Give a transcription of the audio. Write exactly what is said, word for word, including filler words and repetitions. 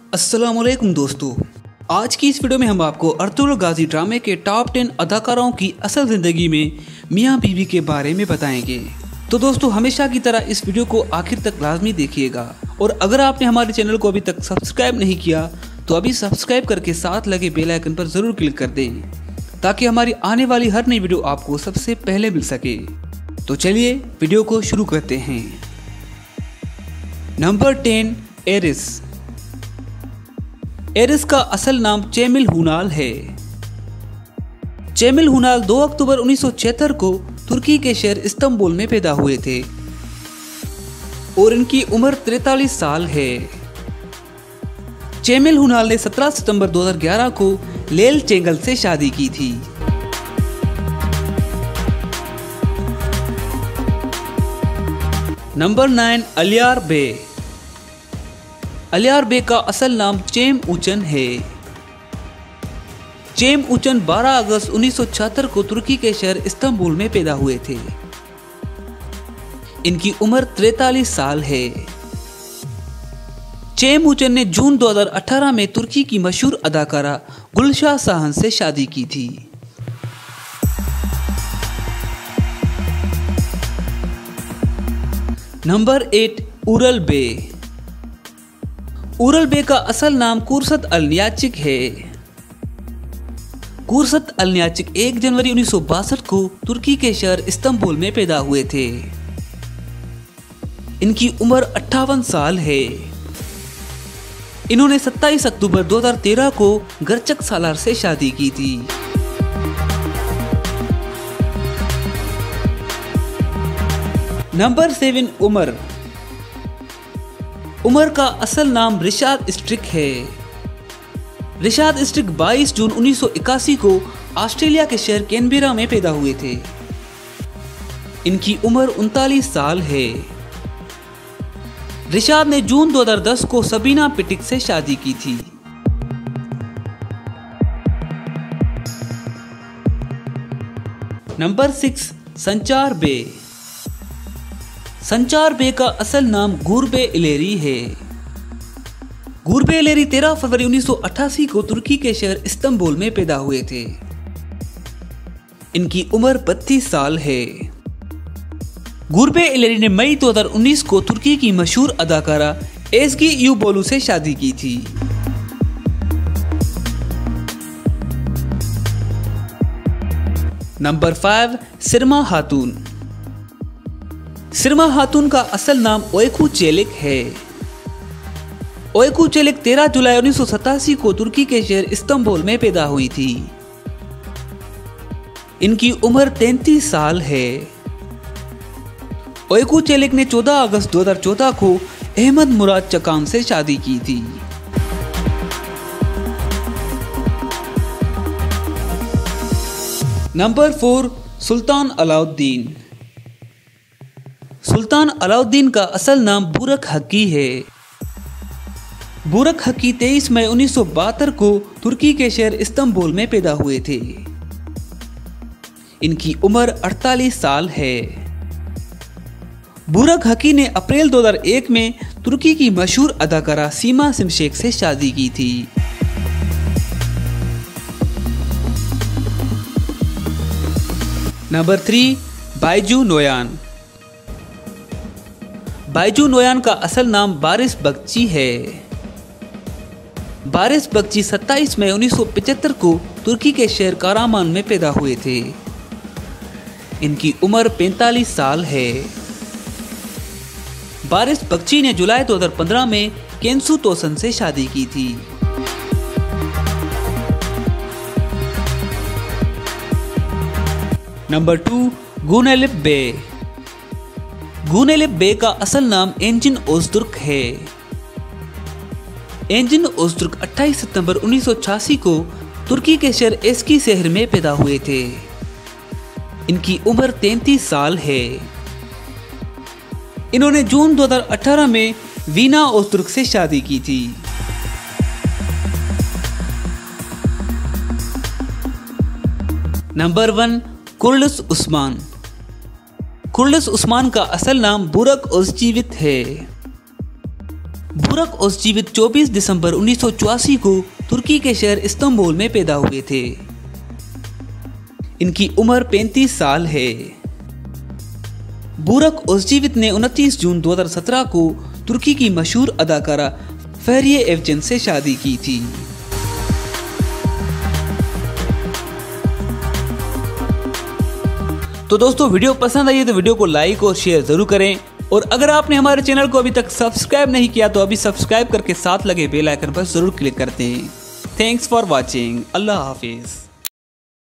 अस्सलामुअलैकुम दोस्तों, आज की इस वीडियो में हम आपको अर्तुगरुल गाजी ड्रामे के टॉप टेन अदाकारों की असल ज़िंदगी में मियाँ बीवी के बारे में बताएंगे। तो दोस्तों, हमेशा की तरह इस वीडियो को आखिर तक लाजमी देखिएगा और अगर आपने हमारे चैनल को अभी तक सब्सक्राइब नहीं किया तो अभी सब्सक्राइब करके साथ लगे बेल आइकन पर ज़रूर क्लिक कर दें ताकि हमारी आने वाली हर नई वीडियो आपको सबसे पहले मिल सके। तो चलिए वीडियो को शुरू करते हैं। Number ten, Eris. एरिस का असल नाम चेमिल हुनाल है। चेमिल हुनाल दो अक्टूबर उन्नीस सौ छिहत्तर को तुर्की के शहर इस्तांबुल में पैदा हुए थे और इनकी उम्र तैंतालीस साल है। चेमिल हुनाल ने सत्रह सितंबर दो हज़ार ग्यारह को लेल चेंगल से शादी की थी। Number nine, Aliyar Bey. Aliyar Bey का असल नाम चेम उचन है। चेम उचन बारह अगस्त उन्नीस सौ छिहत्तर को तुर्की के शहर इस्तांबुल में पैदा हुए थे। इनकी उम्र तैंतालीस साल है। चेम उचन ने जून दो हज़ार अठारह में तुर्की की मशहूर अदाकारा गुलशाह साहन से शादी की थी। Number eight, Ural Bey. Ural Bey का असल नाम कुरसत अल-न्याचिक है। कुरसत अल-न्याचिक एक जनवरी उन्नीस सौ बासठ को तुर्की के शहर इस्तांबुल में पैदा हुए थे। इनकी उम्र अट्ठावन साल है। इन्होंने सत्ताईस अक्टूबर दो हज़ार तेरह को गरचक सालार से शादी की थी। Number seven, Umar. उमर का असल नाम रिशाद स्ट्रिक है। रिशाद स्ट्रिक बाईस जून उन्नीस सौ इक्यासी को ऑस्ट्रेलिया के शहर कैनबेरा में पैदा हुए थे। इनकी उम्र उनतालीस साल है। रिशाद ने जून दो हज़ार दस को सबीना पिटिक से शादी की थी। नंबर सिक्स, संचार बे। संचार बे का असल नाम गुरबे इलेरी है। गुरबे इलेरी तेरह फरवरी उन्नीस सौ अट्ठासी को तुर्की के शहर इस्तांबुल में पैदा हुए थे। इनकी उम्र बत्तीस साल है। गुरबे इलेरी ने मई दो हज़ार उन्नीस को तुर्की की मशहूर अदाकारा एज़गी यूबोलू से शादी की थी। नंबर फाइव, सिरमा खातून। सिरमा खातून का असल नाम ओयकू चेलिक है। ओयकू चेलिक तेरह जुलाई उन्नीस सौ सतासी को तुर्की के शहर इस्तांबुल में पैदा हुई थी। इनकी उम्र तैंतीस साल है। ओयकू चेलिक ने चौदह अगस्त दो हज़ार चौदह को अहमद मुराद चकाम से शादी की थी। Number four, Sultan Alauddin. Sultan Alauddin का असल नाम बुरक हकी है। बुरक हकी तेईस मई उन्नीस सौ बहत्तर को तुर्की के शहर इस्तांबुल में पैदा हुए थे। इनकी उम्र अड़तालीस साल है। बुरक हकी ने अप्रैल दो हज़ार एक में तुर्की की मशहूर अदाकारा सीमा सिमशेक से शादी की थी। Number three, Baiju Noyan. Baiju Noyan का असल नाम बारिस बगची है। बारिस बगची सत्ताईस मई उन्नीस सौ पचहत्तर को तुर्की के शहर कारामान में पैदा हुए थे। इनकी उम्र पैंतालीस साल है। बारिस बगची ने जुलाई दो हज़ार पंद्रह में केंसू तोसन से शादी की थी। नंबर टू, गुनेलिप बे। गुनेलिप बे का असल नाम एंजिन ओज़दुर्क है। एंजिन ओज़दुर्क अट्ठाईस सितंबर उन्नीस सौ छियासी को तुर्की के शहर एस्की शहर में पैदा हुए थे। इनकी उम्र तैंतीस साल है। इन्होंने जून दो हज़ार अठारह में वीना ओज़दुर्क से शादी की थी। Number one, Kurulus Osman. Kurulus Osman का असल नाम बुरक ओज़चीवित है। बुरक ओज़जीवित चौबीस दिसंबर उन्नीस सौ चौरासी को तुर्की के शहर इस्तांबुल में पैदा हुए थे। इनकी उम्र पैंतीस साल है। बुरक ओज़जीवित ने उनतीस जून दो हज़ार सत्रह को तुर्की की मशहूर अदाकारा फरिये एवजन से शादी की थी। तो दोस्तों वीडियो पसंद आई है तो वीडियो को लाइक और शेयर जरूर करें, और अगर आपने हमारे चैनल को अभी तक सब्सक्राइब नहीं किया तो अभी सब्सक्राइब करके साथ लगे बेल आइकन पर जरूर क्लिक करते हैं। Thanks for watching. अल्लाह हाफिज।